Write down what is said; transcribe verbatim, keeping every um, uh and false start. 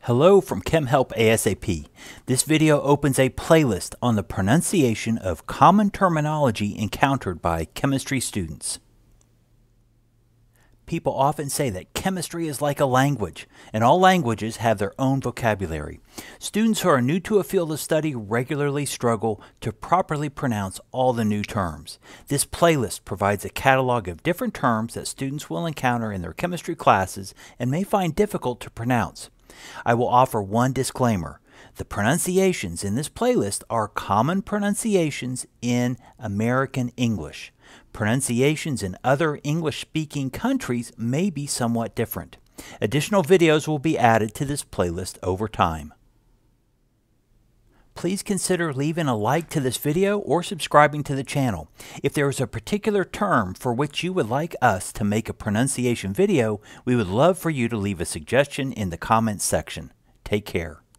Hello from Chem Help ASAP. This video opens a playlist on the pronunciation of common terminology encountered by chemistry students. People often say that chemistry is like a language, and all languages have their own vocabulary. Students who are new to a field of study regularly struggle to properly pronounce all the new terms. This playlist provides a catalog of different terms that students will encounter in their chemistry classes and may find difficult to pronounce. I will offer one disclaimer. The pronunciations in this playlist are common pronunciations in American English. Pronunciations in other English-speaking countries may be somewhat different. Additional videos will be added to this playlist over time. Please consider leaving a like to this video or subscribing to the channel. If there is a particular term for which you would like us to make a pronunciation video, we would love for you to leave a suggestion in the comments section. Take care.